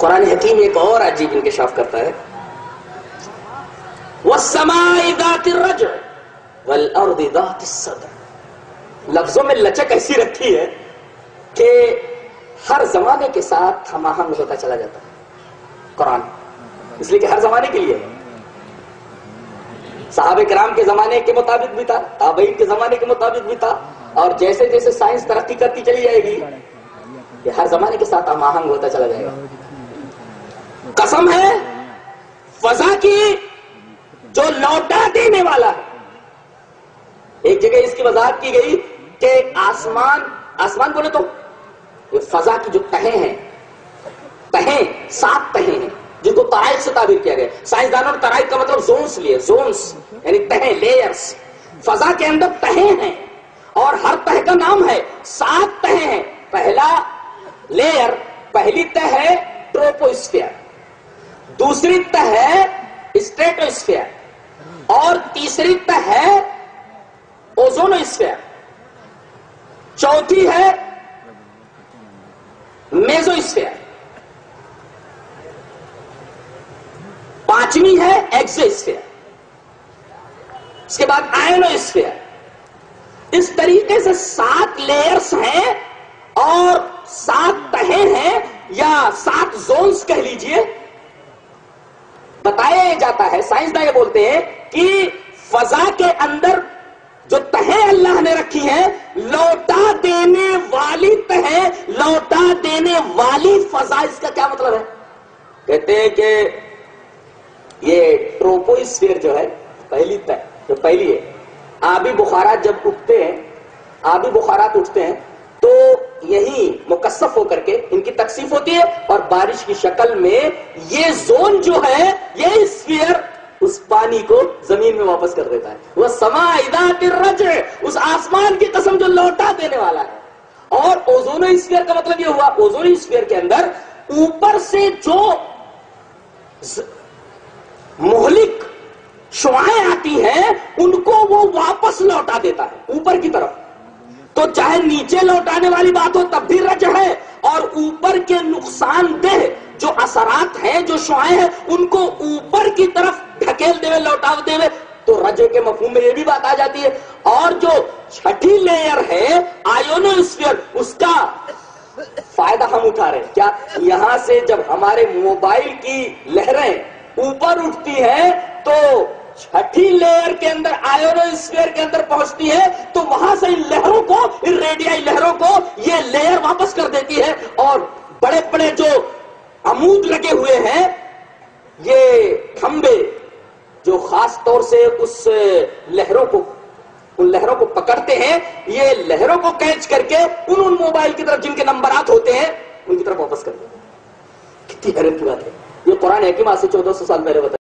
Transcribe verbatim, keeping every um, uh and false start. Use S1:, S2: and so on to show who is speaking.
S1: قرآن حکیم ایک اور عجیب انکشاف کرتا ہے، وَالسَّمَاءِ ذَاتِ الرَّجْعِ وَالْأَرْضِ ذَاتِ الصَّدْعِ، لفظوں میں لچک ایسی رکھی ہے کہ ہر زمانے کے ساتھ ہم آہنگ ہوتا چلا جاتا ہے قرآن، اس لیے کہ ہر زمانے کے لیے صحابہ کرام کے زمانے کے مطابق بھی تھا، تابعین کے زمانے کے مطابق بھی تھا، اور جیسے جیسے سائنس ترقی کرتی چلی جائے گی یہ ہر زمانے کے ساتھ ہم آہنگ ہوتا چلا جائے گا۔ قسم ہے فضا کی جو لوٹا دینے والا ہے۔ ایک جگہ اس کی وضاحت کی گئی کہ آسمان آسمان بولے تو فضا کی جو تہیں ہیں، تہیں سات تہیں ہیں جن کو طرائق سے تعبیر کیا گیا۔ سائنسدانوں نے طرائق کا مطلب زونس لیے، زونس یعنی تہیں، لیئرز۔ فضا کے اندر تہیں ہیں اور ہر تہ کا نام ہے، سات تہیں ہیں۔ پہلا لیئر، پہلی تہ ہے ٹروپوسفیئر، دوسری تہ ہے اسٹریٹوسفیئر، اور تیسری تہ ہے اوزونوسفیئر، چوتھی ہے میزوسفیئر، پانچویں ہے ایکزوسفیئر، اس کے بعد آئنوسفیئر۔ اس طریقے سے سات لیئرز ہیں اور سات تہیں ہیں یا سات زونز کہہ لیجئے۔ بتایا جاتا ہے، سائنسداں یہ بولتے ہیں کہ فضا کے اندر جو تہیں اللہ نے رکھی ہیں، لوٹا دینے والی تہیں، لوٹا دینے والی فضا۔ اس کا کیا مطلب ہے؟ کہتے ہیں کہ یہ ٹروپوسفیئر جو ہے، پہلی تہ جو پہلی ہے، آبی بخارات جب اٹھتے ہیں، آبی بخارات اٹھتے ہیں تو یہی مکثف ہو کر کے ان کی تکثیف ہوتی ہے اور بارش کی شکل میں یہ زون جو ہے، یہ اسفیئر اس پانی کو زمین میں واپس کر دیتا ہے۔ وَالسَّمَاءِ ذَاتِ الرَّجْعِ، اس آسمان کی قسم جو لوٹا دینے والا ہے۔ اور اوزونوسفیئر کا مطلب یہ ہوا، اوزونوسفیئر کے اندر اوپر سے جو مہلک شعاعیں آتی ہیں ان کو وہ واپس لوٹا دیتا ہے اوپر کی طرف۔ تو چاہے نیچے لوٹانے والی بات ہو تب بھی رجع ہے، اور اوپر کے نقصان دہ جو اثرات ہیں، جو شعاعیں ہیں، ان کو اوپر کی طرف ڈھکیل دے ہوئے، لوٹا دے ہوئے، تو رجع کے مفہوم میں یہ بھی بات آ جاتی ہے۔ اور جو چھٹی لیئر ہے آئونوسفیئر، اس کا فائدہ ہم اٹھا رہے ہیں۔ کیا یہاں سے جب ہمارے موبائل کی لہریں اوپر اٹھتی ہیں تو چھٹی لیئر کے اندر، آئونوسفیئر کے اندر پہنچتی ہے، تو وہاں سے ان لہروں کو، ان ریڈیائی لہروں کو یہ لیئر واپس کر دیتی ہے، اور بڑے بڑے جو عمود لگے ہوئے ہیں، یہ کھمبے جو خاص طور سے اس لہروں کو ان لہروں کو پکڑتے ہیں، یہ لہروں کو کیچ کر کے ان ان موبائل کی طرف جن کے نمبرات ہوتے ہیں ان کی طرف واپس کر دیتے ہیں۔ کتنی حیرت کی بات ہے! یہ قرآن حکیم آج سے چودہ سو سال پہلے بتا